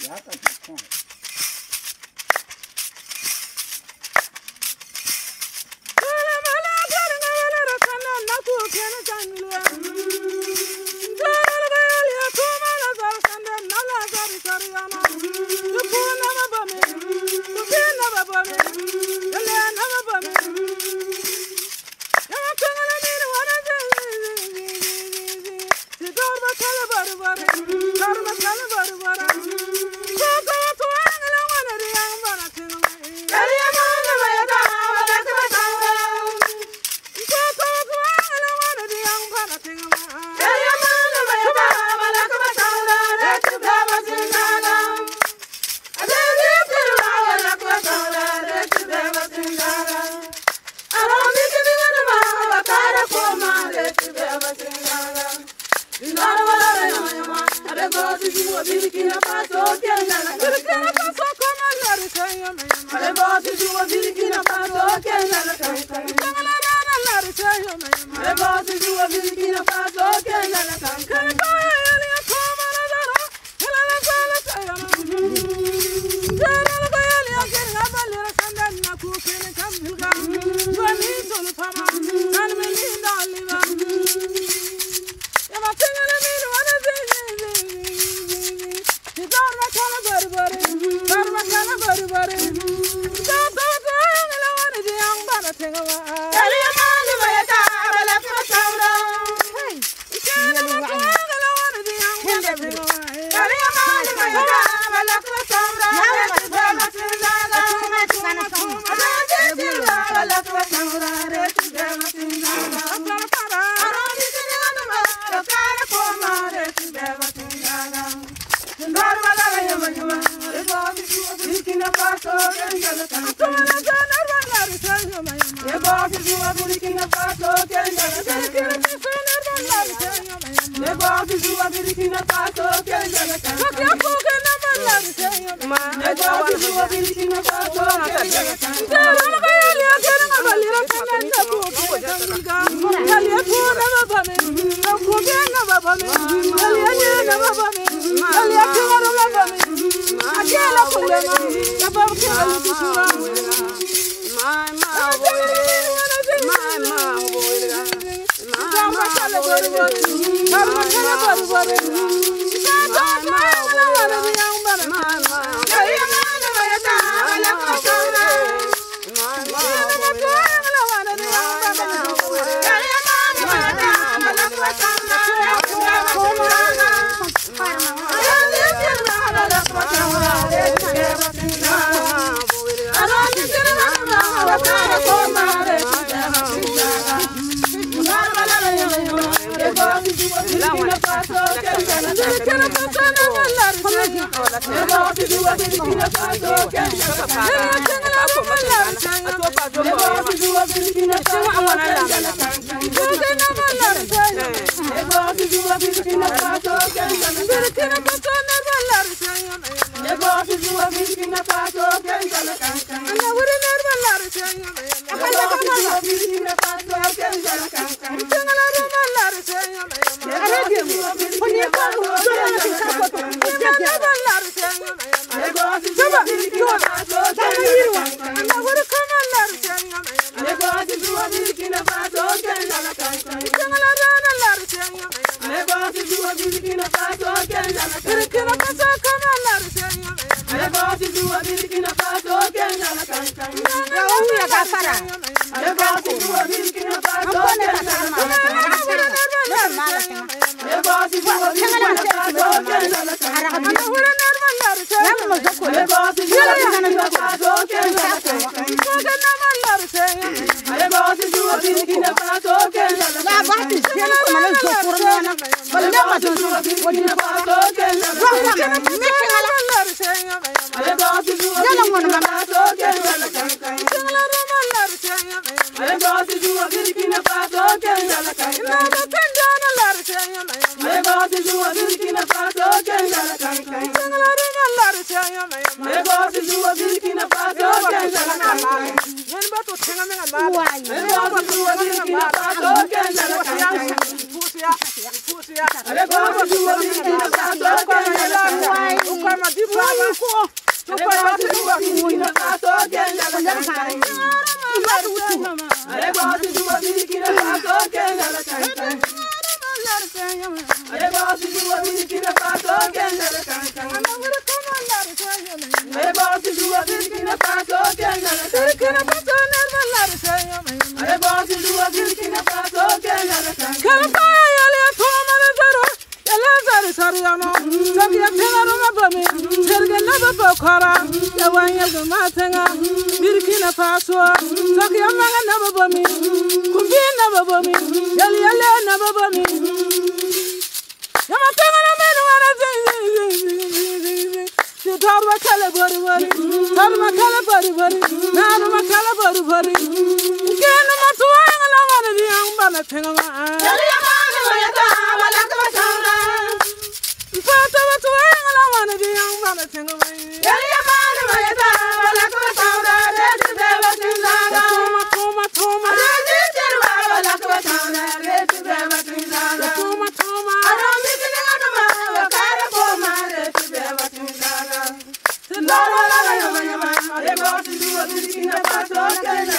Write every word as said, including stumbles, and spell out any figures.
Pussy, Ale bosi juwa Burkina Faso Kenya le kankana. Ale bosi juwa Burkina Faso Kenya le kankana. Ale bosi juwa Burkina Faso Kenya le kankana. Kalapaya yale atoma le zero. Yale zero sariano. Sabi atengaro mabami. Serge naba bokora. Yawanya gumatenga. Burkina Faso. Sabi amanga naba bami. Kumbi naba bami. Yale yale naba bami. Yamatenga na menu wana zing zing zing zing zing zing. Tarwa kala bari bari. Tarwa kala bari bari. Narwa kala bari bari. Kena matuwa ngala ngana di ambana tenga ma. Yale yamana mayata wala kama sauna. Pata matuwa ngala ngana di ambana tenga ma. Yale yamana mayata wala kama sauna. Leti beba tinzana. Toma toma toma. Leti tirwa wala kama sauna. Leti beba tinzana. Toma toma. Aromi tinga ma wakara koma. Leti beba tinzana. La la la la la la la. Ale bosi juwa Burkina Faso Kenya.